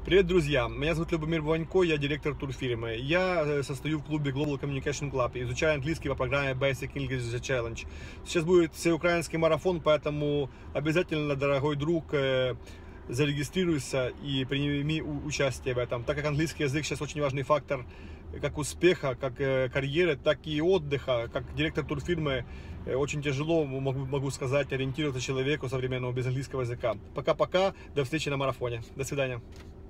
Привет, друзья! Меня зовут Любомир Буванько, я директор турфирмы. Я состою в клубе Global Communication Club и изучаю английский по программе Basic English Challenge. Сейчас будет всеукраинский марафон, поэтому обязательно, дорогой друг, зарегистрируйся и прими участие в этом, так как английский язык сейчас очень важный фактор как успеха, как карьеры, так и отдыха. Как директор турфирмы очень тяжело, могу сказать, ориентироваться человеку современному без английского языка. Пока-пока, до встречи на марафоне. До свидания.